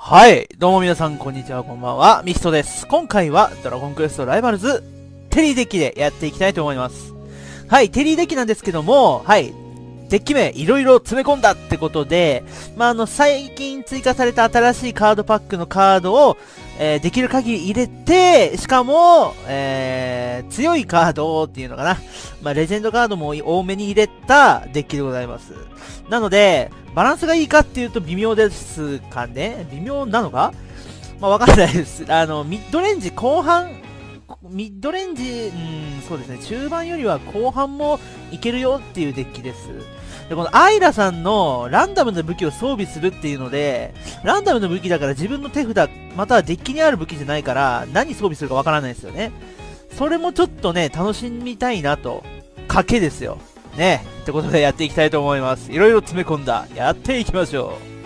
はい。どうも皆さん、こんにちは、こんばんは。ミヒトです。今回は、ドラゴンクエストライバルズ、テリーデッキでやっていきたいと思います。はい、テリーデッキなんですけども、はい。デッキ名、いろいろ詰め込んだってことで、最近追加された新しいカードパックのカードを、できる限り入れて、しかも、強いカードっていうのかな。レジェンドカードも多めに入れたデッキでございます。なので、バランスがいいかっていうと微妙ですかね。微妙なのかわかんないです。ミッドレンジ後半、ミッドレンジ、そうですね、中盤よりは後半もいけるよっていうデッキです。で、このアイラさんのランダムな武器を装備するっていうので、ランダムな武器だから自分の手札、またはデッキにある武器じゃないから、何装備するかわからないですよね。それもちょっとね、楽しみたいなと。賭けですよ。ね。ってことでやっていきたいと思います。いろいろ詰め込んだ。やっていきましょう。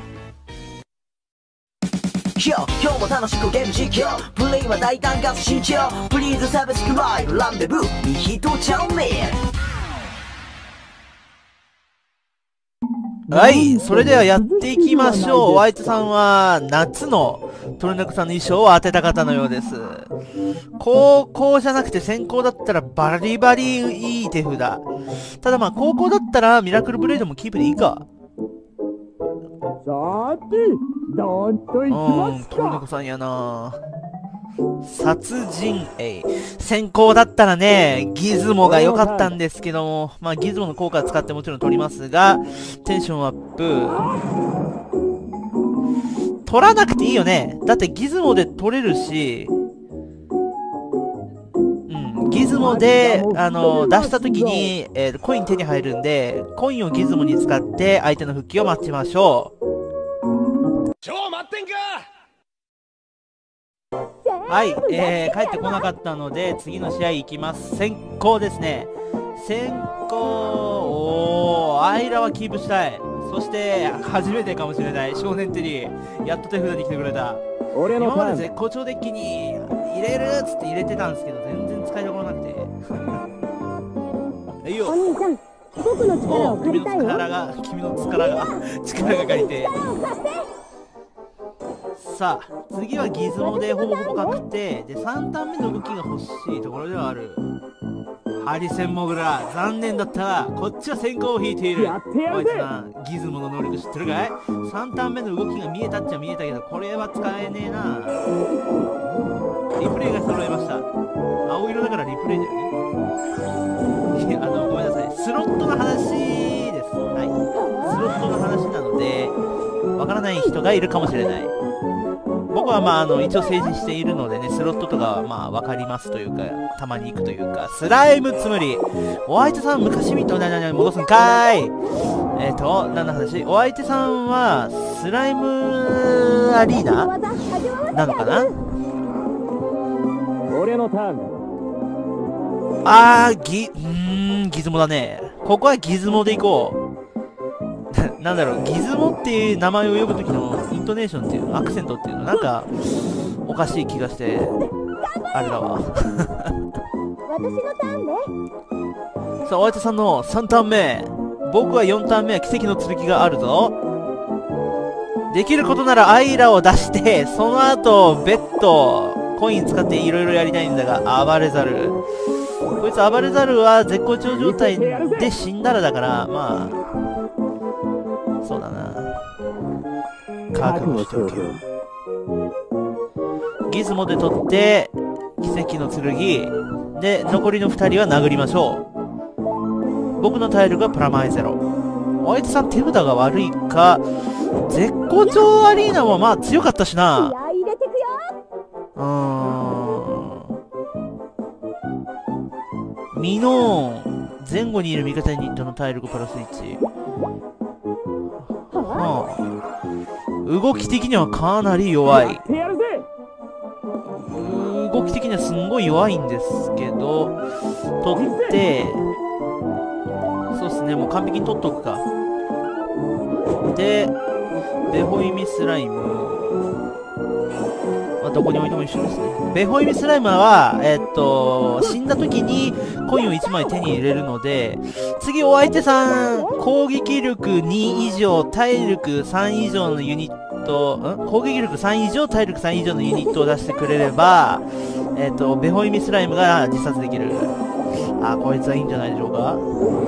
今日も楽しくゲーム実況プレイは大胆かつ慎重プリーズサブスクライブランデブーミヒトチャンネル。はい、それではやっていきましょう。ホワイトさんは夏のトルネコさんの衣装を当てた方のようです。高校じゃなくて先行だったらバリバリいい手札。ただ高校だったらミラクルブレードもキープでいいか。 さて、どんといきますか。 トルネコさんやな。殺人先行だったらね、ギズモが良かったんですけども、ギズモの効果を使ってもちろん取りますが、テンションアップ。取らなくていいよね。だってギズモで取れるし、ギズモで、出した時に、コイン手に入るんで、コインをギズモに使って相手の復帰を待ちましょう。 超待ってんか。 はい、帰ってこなかったので、次の試合行きます。先行ですね。先行、アイラはキープしたい。そして、初めてかもしれない。少年テリー。やっと手札に来てくれた。今まで絶好調デッキに入れるっつって入れてたんですけど、全然使いどころなくて。はいよ。 お兄さん、僕の力を借りたいよ。 君の力が借りて。さあ、次はギズモでほぼほぼ確定。で、3ターン目の動きが欲しいところではある。ハリセンモグラ、残念だったら、こっちは先行を引いている。おいつさん、ギズモの能力知ってるかい？ 3 ターン目の動きが見えたっちゃ見えたけど、これは使えねえな。リプレイが揃いました。青色だからリプレイだよね。ごめんなさい。スロットの話です。はい。スロットの話なので、わからない人がいるかもしれない。僕は一応成人しているのでね、スロットとかはわかりますというか、たまに行くというか、スライムつむり。お相手さん昔見と、戻すんかーい。何の話？お相手さんは、スライムアリーナなのかな？ 俺のターン。 ギズモだね。ここはギズモで行こう。なんだろう、ギズモっていう名前を呼ぶときのイントネーションっていうの、アクセントっていうの、なんか、おかしい気がして、あれだわ。 私のターンね。 さあ、お相手さんの3ターン目。僕は4ターン目は奇跡の剣があるぞ。できることならアイラを出して、その後、ベッド、コイン使っていろいろやりたいんだが、暴れザル。こいつ暴れザルは絶好調状態で死んだらだから、そうだな。覚悟しておけよ。ギズモで取って、奇跡の剣。で、残りの2人は殴りましょう。僕の体力はプラマイゼロ。お相手さん手札が悪いか、絶好調アリーナも強かったしな。 入れてくよ。 ミノーン。前後にいる味方ユニットの体力プラス1。動き的にはかなり弱い。動き的にはすんごい弱いんですけど、取って、そうっすね、もう完璧に取っとくか。で、ベベホイミスライム。まあ、どこに置いても一緒ですね。ベホイミスライムは、死んだ時にコインを1枚手に入れるので、次お相手さん、攻撃力2以上、体力3以上のユニット、攻撃力3以上、体力3以上のユニットを出してくれれば、ベホイミスライムが自殺できる。あ、こいつはいいんじゃないでしょうか。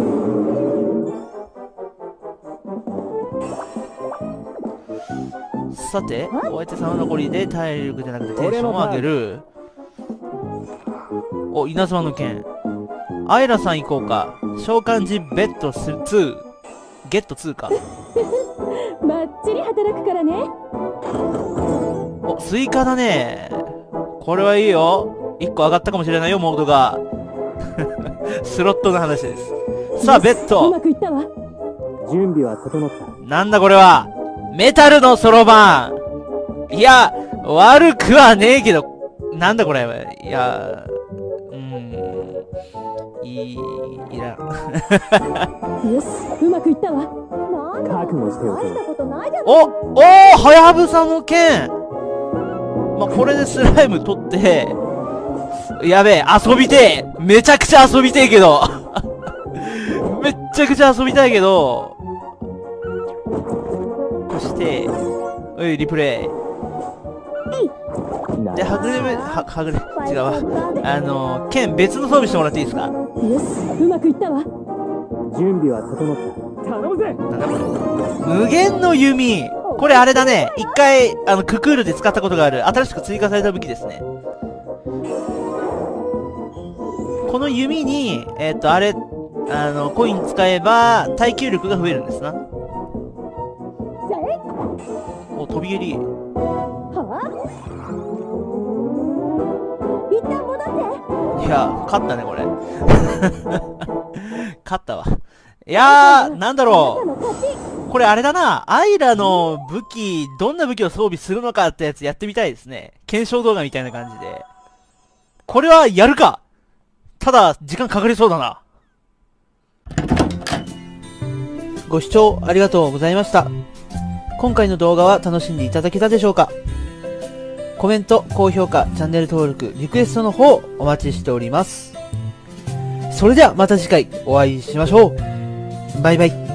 さて、お相手さんの残りで体力じゃなくてテンションを上げる。お、稲妻の剣。アイラさん行こうか。召喚時ベッド2。ゲット2か。 バッチリ働くからね。 お、スイカだね。これはいいよ。1個上がったかもしれないよ、モードが。スロットの話です。さあ、ベッうド。 まくいったわ。 準備は整った。 なんだこれは。メタルのそろばん。いや、悪くはねえけど、なんだこれ。いや、いらん。 よし、うまくいったわ。 覚悟しておけ。 ことないじゃん。 はやぶさの剣。まあ、これでスライム取って、やべえ、遊びてえ。めちゃくちゃ遊びてえけど。めっちゃくちゃ遊びたいけど、そして、リプレイ。で、はぐれ、違うわ。剣別の装備してもらっていいですか？ よし、うまくいったわ。 準備は整った。頼むぜ。 なんだこれ。無限の弓。これあれだね。一回、ククールで使ったことがある。新しく追加された武器ですね。この弓に、あれ、コイン使えば、耐久力が増えるんですな。お、飛び蹴り。 一旦戻って。 いや、勝ったね、これ。勝ったわ。いやー、なんだろう。これあれだな。アイラの武器、どんな武器を装備するのかってやつやってみたいですね。検証動画みたいな感じで。これはやるか。ただ、時間かかりそうだな。ご視聴ありがとうございました。今回の動画は楽しんでいただけたでしょうか？コメント、高評価、チャンネル登録、リクエストの方お待ちしております。それではまた次回お会いしましょう。バイバイ。